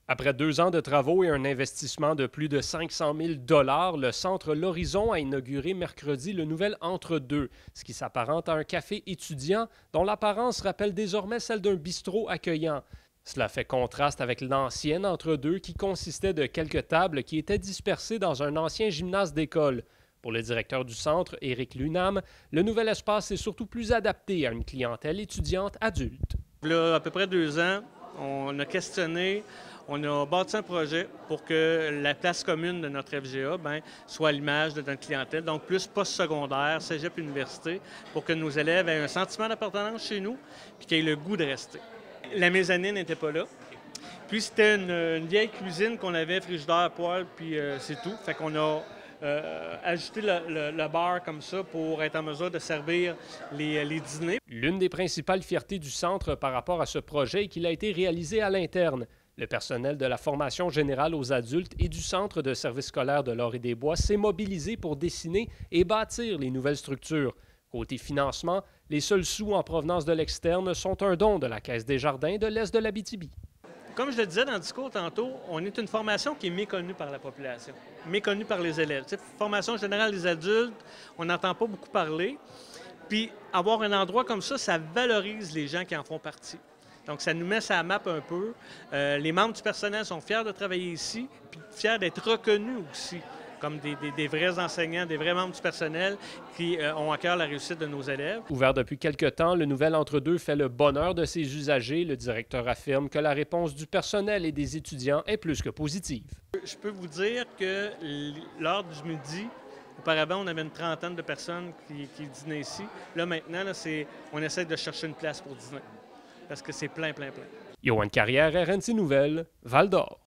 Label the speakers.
Speaker 1: Après 2 ans de travaux et un investissement de plus de 500 000 le Centre L'Horizon a inauguré mercredi le nouvel Entre-deux, ce qui s'apparente à un café étudiant dont l'apparence rappelle désormais celle d'un bistrot accueillant. Cela fait contraste avec l'ancien Entre-deux qui consistait de quelques tables qui étaient dispersées dans un ancien gymnase d'école. Pour le directeur du centre, Éric Lunam, le nouvel espace est surtout plus adapté à une clientèle étudiante adulte.
Speaker 2: Il y a à peu près 2 ans, on a questionné, on a bâti un projet pour que la place commune de notre FGA soit à l'image de notre clientèle, donc plus post-secondaire, cégep, université, pour que nos élèves aient un sentiment d'appartenance chez nous puis qu'ils aient le goût de rester. La mezzanine n'était pas là. Puis c'était une vieille cuisine qu'on avait, frigidaire, poêle, puis c'est tout. Fait qu'on a ajouté le bar comme ça pour être en mesure de servir les dîners.
Speaker 1: L'une des principales fiertés du centre par rapport à ce projet est qu'il a été réalisé à l'interne. Le personnel de la formation générale aux adultes et du Centre de services scolaires de l'Orée-des-Bois s'est mobilisé pour dessiner et bâtir les nouvelles structures. Côté financement, les seuls sous en provenance de l'externe sont un don de la Caisse des jardins de l'Est de l'Abitibi.
Speaker 2: Comme je le disais dans le discours tantôt, on est une formation qui est méconnue par la population, méconnue par les élèves. Tu sais, formation générale des adultes, on n'entend pas beaucoup parler. Puis avoir un endroit comme ça valorise les gens qui en font partie. Donc, ça nous met sur la map un peu. Les membres du personnel sont fiers de travailler ici, puis fiers d'être reconnus aussi comme des vrais enseignants, des vrais membres du personnel qui ont à cœur la réussite de nos élèves.
Speaker 1: Ouvert depuis quelque temps, le nouvel Entre-deux fait le bonheur de ses usagers. Le directeur affirme que la réponse du personnel et des étudiants est plus que positive.
Speaker 2: Je peux vous dire que l'heure du midi, auparavant, on avait une trentaine de personnes qui dînaient ici. Là, maintenant, on essaie de chercher une place pour dîner parce que c'est plein, plein, plein.
Speaker 1: Yoann Carrière, RNC Nouvelles, Val-d'Or.